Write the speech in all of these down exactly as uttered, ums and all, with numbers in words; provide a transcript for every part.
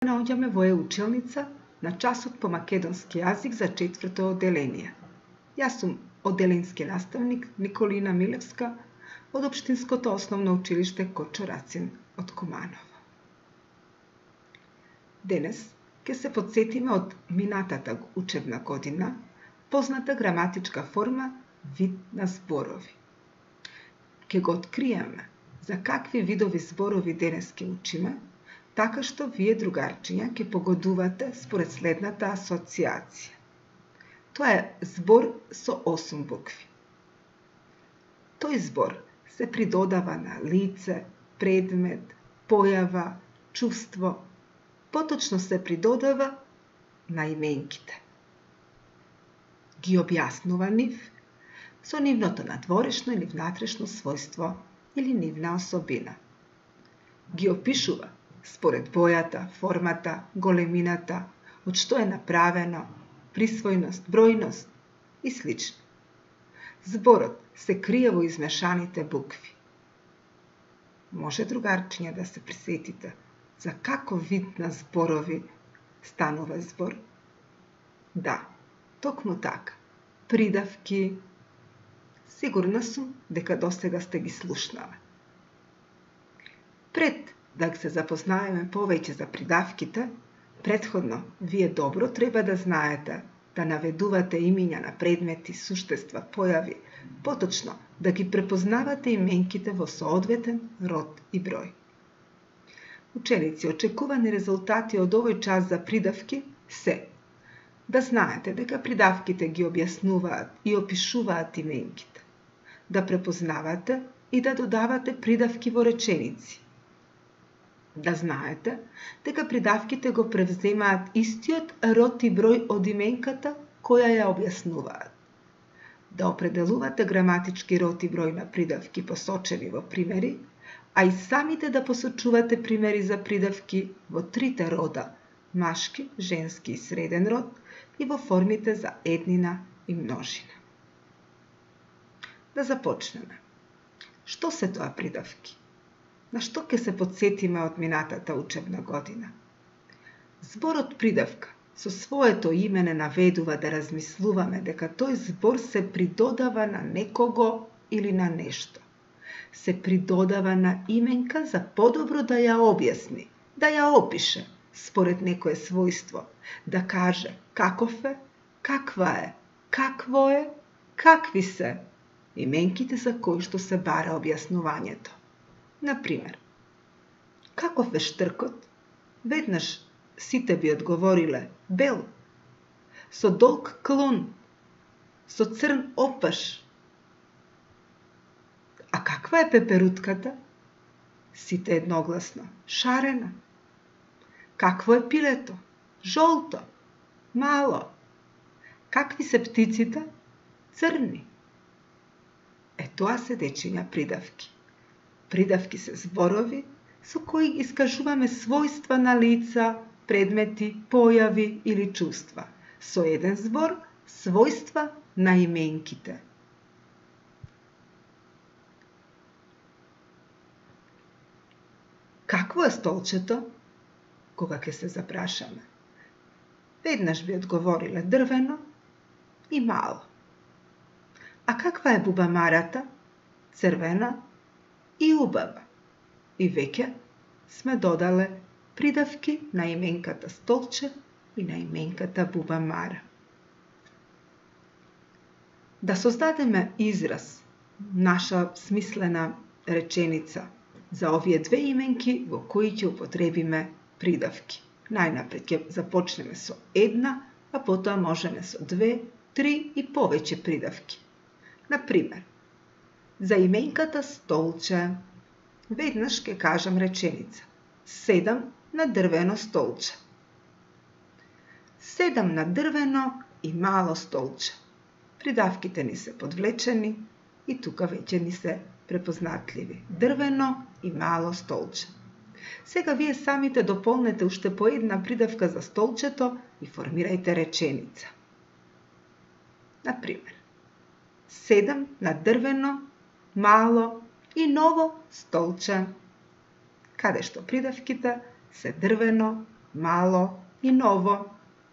наоѓаме во е-училница на часот по македонски јазик за четврто оделение. Јас сум оделенски наставник Николина Милевска од Општинското основно училиште Кочо Рацин од Куманово. Денес ќе се потсетиме од минатата учебна година позната граматичка форма вид на зборови. Ке го откриеме за какви видови зборови денес ќе учиме, така што вие, другарчиња, ќе погодувате според следната асоциација. Тоа е збор со осум букви. Тој збор се придодава на лице, предмет, појава, чувство, поточно се придодава на именките. Ги објаснува нив со нивното надворешно или внатрешно својство или нивна особина. Ги опишува според бојата, формата, големината, од што е направено, присвојност, бројност и слично. Зборот се крие во измешаните букви. Може, другарчиња, да се присетите за каков вид на зборови станува збор? Да, токму така. Придавки. Сигурна сум дека досега сте ги слушнале. Пред да се запознаеме повеќе за придавките, претходно вие добро треба да знаете да наведувате имиња на предмети, суштества, појави, поточно да ги препознавате именките во соодветен род и број. Ученици, очекувани резултати од овој час за придавки се да знаете дека придавките ги објаснуваат и опишуваат именките, да препознавате и да додавате придавки во реченици, да знаете дека придавките го превземаат истиот род и број од именката која ја објаснуваат, да определувате граматички род и број на придавки посочени во примери, а и самите да посочувате примери за придавки во трите рода – машки, женски и среден род, и во формите за еднина и множина. Да започнеме. Што се тоа придавки? На што ќе се потсетиме од минатата учебна година? Зборот придавка со своето име не наведува да размислуваме дека тој збор се придодава на некого или на нешто. Се придодава на именка за подобро да ја објасни, да ја опише според некое својство, да каже каков е, каква е, какво е, какви се именките за кои што се бара објаснувањето. Например, каков е штркот? Веднаш сите би одговориле бел, со долг клон, со црн опаш. А каква е пеперутката? Сите едногласно шарена. Какво е пилето? Жолто, мало. Какви се птиците? Црни. Е тоа се, дечиња, придавки. Придавки се зборови со кои искажуваме својства на лица, предмети, појави или чувства. Со еден збор, својства на именките. Какво е столчето? Кога ќе се запрашаме. Веднаш би одговориле дрвено и мало. А каква е бубамарата? Црвена и убава. И веќе сме додале придавки на именката столче и на именката бубамара. Да создадеме израз, наша смислена реченица за овие две именки во кои ќе употребиме придавки. Најнапред ќе започнеме со една, а потоа можеме со две, три и повеќе придавки. Например, за именката столче, веднаш ќе кажам реченица. Седам на дрвено столче. Седам на дрвено и мало столче. Придавките ни се подвлечени и тука веќе ни се препознатливи. Дрвено и мало столче. Сега вие самите дополнете уште по една придавка за столчето и формирајте реченица. Например, седам на дрвено, мало и ново столче, каде што придавките се дрвено, мало и ново.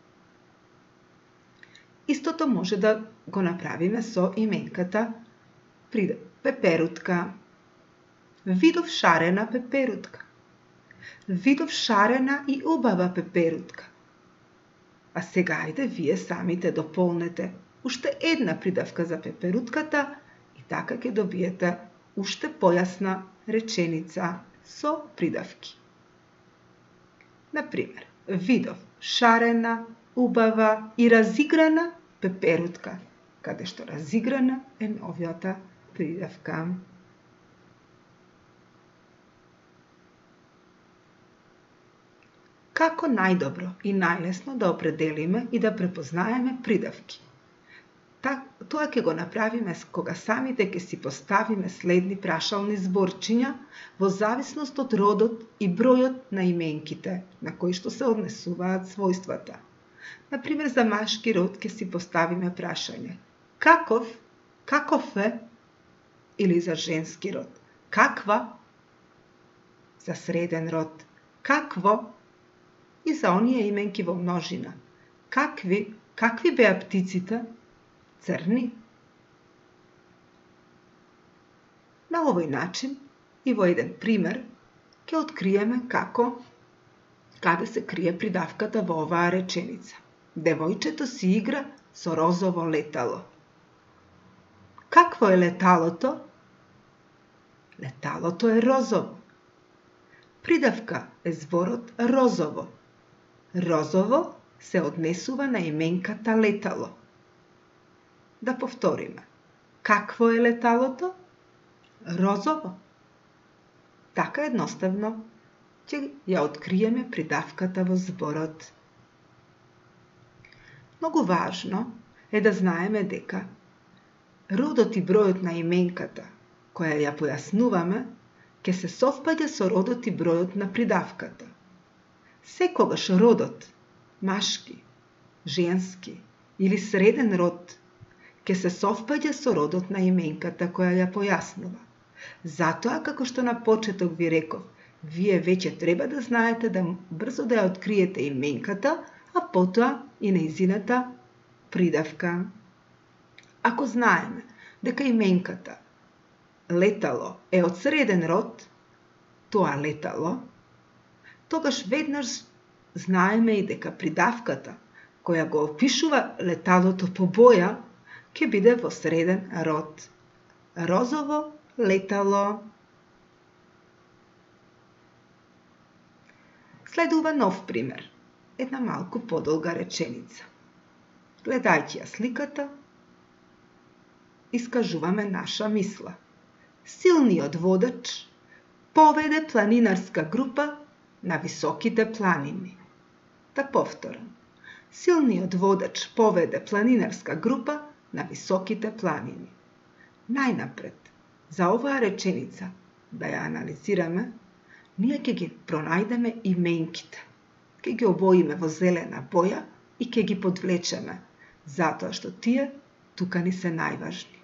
Истото може да го направиме со именката пеперутка. Видов шарена пеперутка. Видов шарена и убава пеперутка. А сега ајде вие самите дополнете уште една придавка за пеперутката и така ќе добиете уште појасна реченица со придавки. Например, видов шарена, убава и разиграна пеперутка, каде што разиграна е новината придавка. Како најдобро и најлесно да определиме и да препознаеме придавки? Тоа ќе го направиме кога самите ќе си поставиме следни прашални зборчиња во зависност од родот и бројот на именките на кои што се однесуваат својствата. Например, за машки род ќе си поставиме прашање каков, каков е, или за женски род каква, за среден род какво, и за оние именки во множина какви, какви беа птиците, црни. На овој начин и во еден пример ќе откриеме како каде се крие придавката во оваа реченица. Девојчето си игра со розово летало. Какво е леталото? Леталото е розово. Придавка е зборот розово. Розово се однесува на именката летало. Да повториме. Какво е леталото? Розово. Така едноставно ќе ја откриеме придавката во зборот. Многу важно е да знаеме дека родот и бројот на именката, која ја појаснуваме, ќе се совпаѓа со родот и бројот на придавката. Секогаш родот, машки, женски или среден род, ќе се совпаѓа со родот на именката која ја појаснува. Затоа, како што на почеток ви реков, вие веќе треба да знаете да брзо да ја откриете именката, а потоа и нејзината придавка. Ако знаеме дека именката летало е од среден род, тоа летало, тогаш веднаш знаеме и дека придавката која го опишува леталото по боја ќе биде во среден род. Розово летало. Следува нов пример. Една малку подолга реченица. Гледајќи ја сликата, искажуваме наша мисла. Силниот водач поведе планинарска група на високите планини. Да повторам. Силниот водач поведе планинарска група на високите планини. Најнапред, за оваа реченица, да ја анализираме, ние ќе ги пронајдеме именките. Ќе ги обоиме во зелена боја и ќе ги подвлечеме, затоа што тие тука ни се најважни.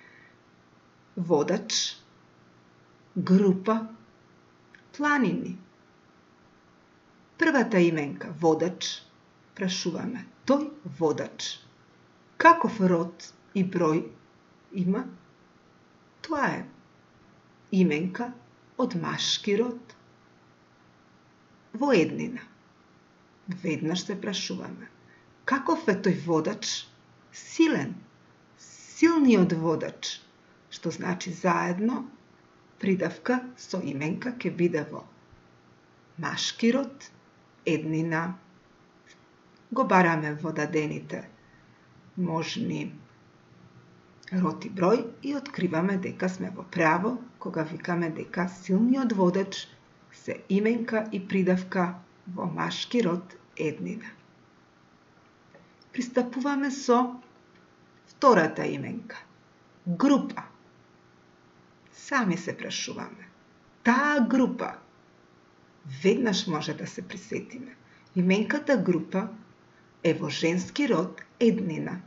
Водач, група, планини. Првата именка, водач, прашуваме, тој водач, каков род и број има? Тоа е именка од машки род. Во еднина. Веднаш се прашуваме, каков е тој водач? Силен, силниот водач, што значи заедно придавка со именка ќе биде во машки род, еднина. Го бараме во дадените можни род и број и откриваме дека сме во право кога викаме дека силниот водач се именка и придавка во машки род еднина. Пристапуваме со втората именка. Група. Сами се прашуваме. Таа група. Веднаш може да се присетиме. Именката група е во женски род еднина.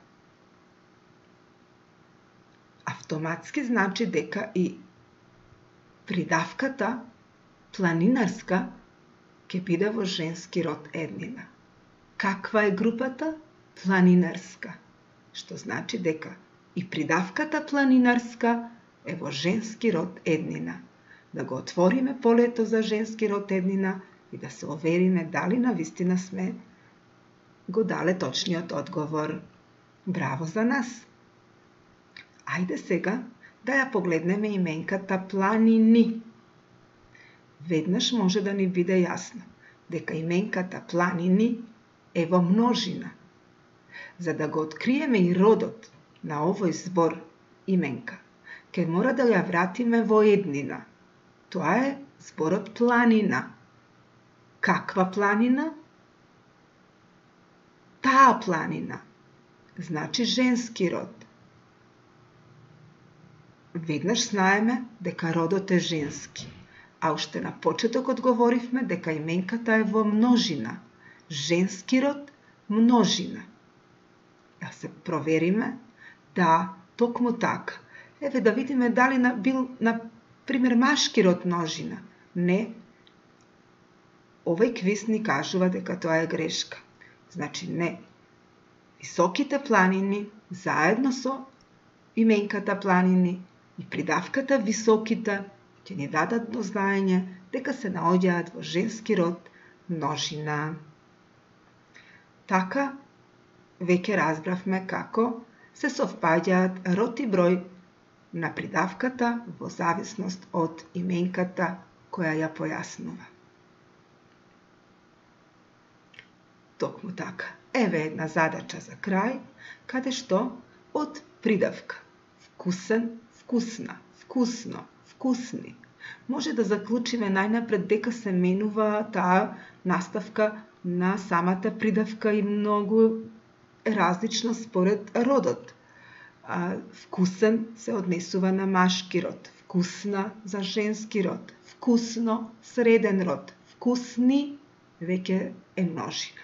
Автоматски значи дека и придавката планинарска ќе биде во женски род еднина. Каква е групата? Планинарска, што значи дека и придавката планинарска е во женски род еднина. Да го отвориме полето за женски род еднина и да се овериме дали навистина сме го дале точниот одговор. Браво за нас! Ајде сега да ја погледнеме именката планини. Веднаш може да ни биде јасно дека именката планини е во множина. За да го откриеме и родот на овој збор именка, ќе мора да ја вратиме во еднина. Тоа е зборот планина. Каква планина? Таа планина. Значи женски род. Веднаш знаеме дека родот е женски, а уште на почеток одговоривме дека именката е во множина. Женски род, множина. Да се провериме, да, токму така. Еве да видиме дали на, бил, на пример, машки род множина. Не. Овој квиз ни кажува дека тоа е грешка. Значи не. Високите планини, заедно со именката планини и придавката високите, ќе ни дадат до знаење дека се наоѓаат во женски род множина. Така, веќе разбравме како се совпаѓаат род и број на придавката во зависност од именката која ја појаснува. Токму така. Еве една задача за крај, каде што од придавка вкусен, вкусна, вкусно, вкусни, може да заклучиме најнапред дека се менува таа наставка на самата придавка и многу различно според родот. Вкусен се однесува на машки род, вкусна за женски род, вкусно среден род, вкусни веќе е множина.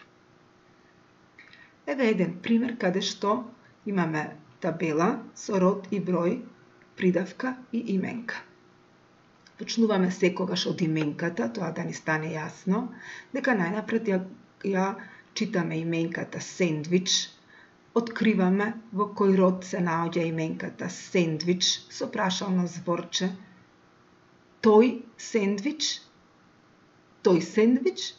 Еве еден пример каде што имаме табела со род и број, придавка и именка. Почнуваме секогаш од именката, тоа да ни стане јасно, дека најнапред ја, ја читаме именката сендвич, откриваме во кој род се наоѓа именката сендвич со прашално зборче. Тој сендвич? Тој сендвич?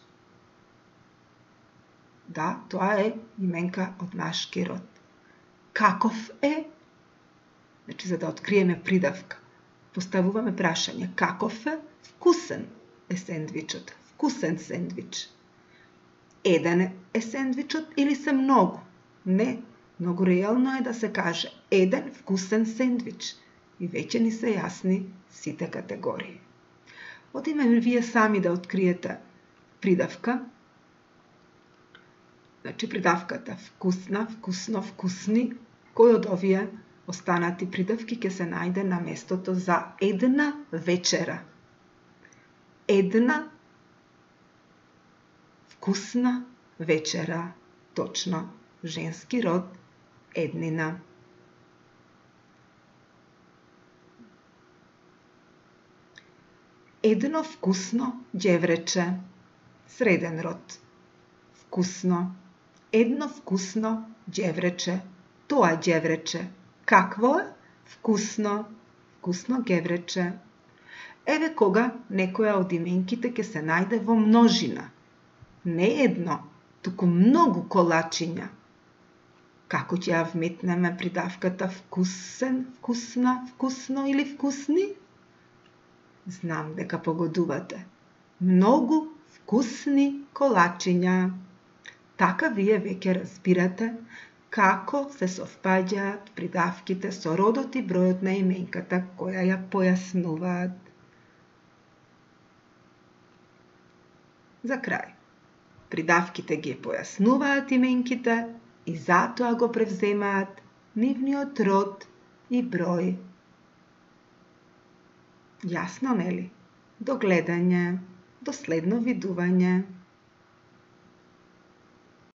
Да, тоа е именка од машки род. Каков е? Значи, за да откриеме придавка, поставуваме прашање. Каков е? Вкусен е сендвичот. Вкусен сендвич. Еден е сендвичот или се многу? Не, многу реално е да се каже еден вкусен сендвич. И веќе ни се јасни сите категории. Одиме вие сами да откриете придавка. Значи придавката вкусна, вкусно, вкусни, кој од овие останати придавки ќе се најде на местото за една вечера. Една вкусна вечера, точно, женски род, еднина. Едно вкусно ѓеврече, среден род, вкусно. Едно вкусно ѓеврече, тоа ѓеврече. Какво е? Вкусно. Вкусно ѓеврече. Еве кога некоја од именките ќе се најде во множина. Не едно, туку многу колачиња. Како ќе ја вметнеме придавката вкусен, вкусна, вкусно или вкусни? Знам дека погодувате. Многу вкусни колачиња. Така вие веќе разбирате како се совпаѓаат придавките со родот и бројот на именката која ја појаснуваат. За крај, придавките ги појаснуваат именките и затоа го превземаат нивниот род и број. Јасно нели? До гледање, до следно видување.